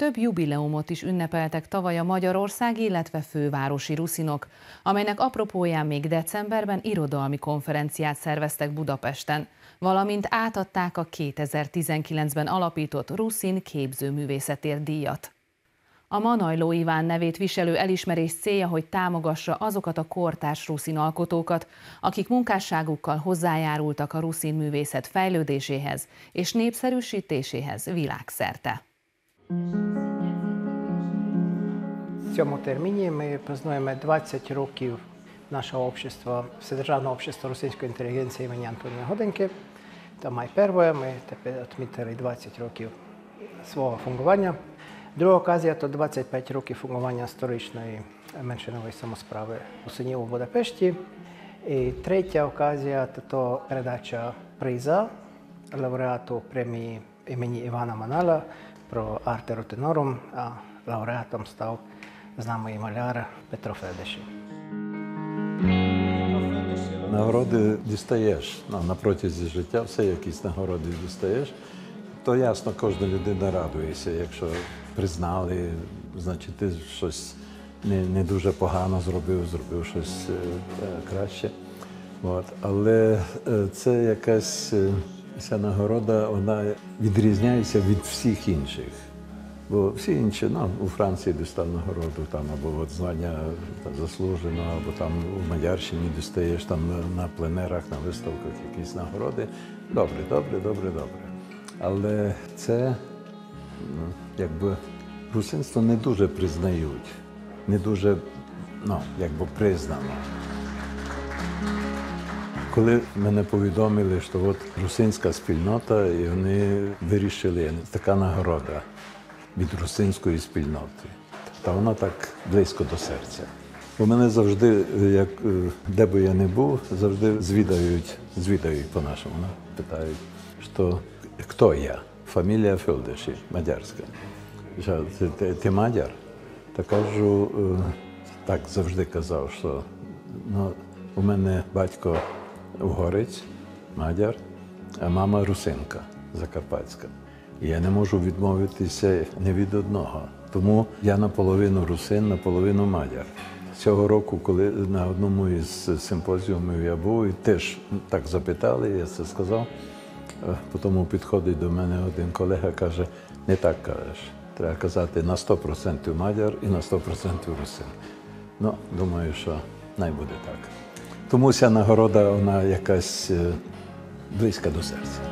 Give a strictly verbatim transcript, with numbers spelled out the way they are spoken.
több jubileumot is ünnepeltek tavaly a magyarországi, illetve fővárosi ruszinok, amelynek apropóján még decemberben irodalmi konferenciát szerveztek Budapesten, valamint átadták a kétezer-tizenkilencben alapított Ruszin képzőművészetért díjat. A Manajló Iván nevét viselő elismerés célja, hogy támogassa azokat a kortárs ruszin alkotókat, akik munkásságukkal hozzájárultak a ruszin művészet fejlődéséhez és népszerűsítéséhez világszerte. В цьому терміні ми празднуємо двадцять років нашого общества, Вседержавного общества русинської інтелігенції імені Антонія Годеньки. Та май перше, ми тепер відмітили двадцять років свого фунгування. Друга оказія – то двадцять п'ять років фунгування історичної меншинової самосправи русинів у Будапешті. І третя оказія – то передача приза лауреату премії імені Івана Манала про арте рутинорум, а лауреатом став знамий маляр Петро Федешів. Нагороди дістаєш, ну, на протязі життя все якісь нагороди дістаєш, то ясно, кожна людина радується, якщо признали, значить ти щось не, не дуже погано зробив, зробив щось е, краще. От. Але е, це якась, е, ця нагорода, вона відрізняється від всіх інших. Бо всі інші, ну, у Франції дістав нагороду, там, або от звання там, заслуженого, або там у Мадярщині дістаєш там на пленерах, на виставках якісь нагороди. Добре, добре, добре, добре. Але це, ну, якби, русинство не дуже признають, не дуже, ну, якби, признано. Коли мене повідомили, що от русинська спільнота, і вони вирішили, така нагорода від русинської спільноти. Та вона так близько до серця. У мене завжди, як, де би я не був, завжди звідають, звідають по-нашому, питають, що хто я? Фамілія Фьолдеші, мадярська. Ти, ти, ти мадяр? Та кажу, так завжди казав, що ну, у мене батько угорець, мадяр, а мама русинка, закарпатська. І я не можу відмовитися ні від одного. Тому я наполовину русин, наполовину мадяр. Цього року, коли на одному із симпозіумів я був, і теж так запитали, я це сказав. Потім підходить до мене один колега, каже, не так кажеш. Треба казати на сто відсотків мадяр і на сто відсотків русин. Ну, думаю, що най буде так. Тому ця нагорода, вона якась близька до серця.